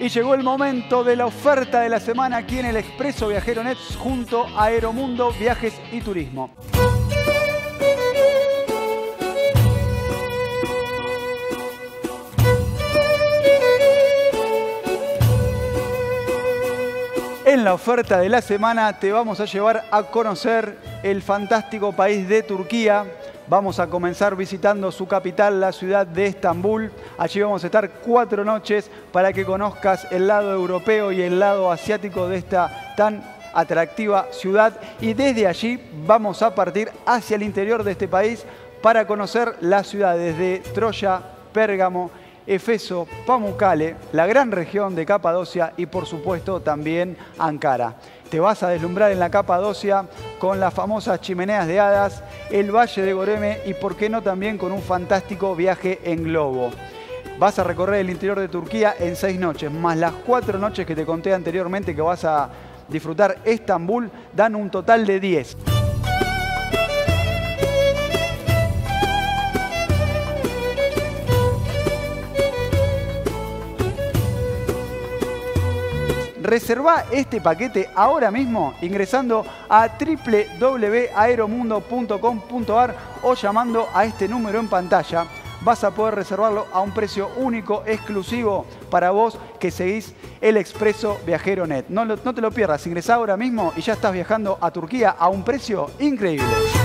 Y llegó el momento de la oferta de la semana aquí en el Expreso Viajero Net junto a Aeromundo Viajes y Turismo. En la oferta de la semana te vamos a llevar a conocer el fantástico país de Turquía. Vamos a comenzar visitando su capital, la ciudad de Estambul. Allí vamos a estar 4 noches para que conozcas el lado europeo y el lado asiático de esta tan atractiva ciudad. Y desde allí vamos a partir hacia el interior de este país para conocer las ciudades de Troya, Pérgamo, Efeso, Pamukkale, la gran región de Capadocia y por supuesto también Ankara. Te vas a deslumbrar en la Capadocia con las famosas chimeneas de hadas, el Valle de Göreme y por qué no también con un fantástico viaje en globo. Vas a recorrer el interior de Turquía en 6 noches, más las 4 noches que te conté anteriormente que vas a disfrutar Estambul, dan un total de 10. Reservá este paquete ahora mismo ingresando a www.aeromundo.com.ar o llamando a este número en pantalla. Vas a poder reservarlo a un precio único, exclusivo para vos que seguís el Expreso Viajero Net. No te lo pierdas, ingresá ahora mismo y ya estás viajando a Turquía a un precio increíble.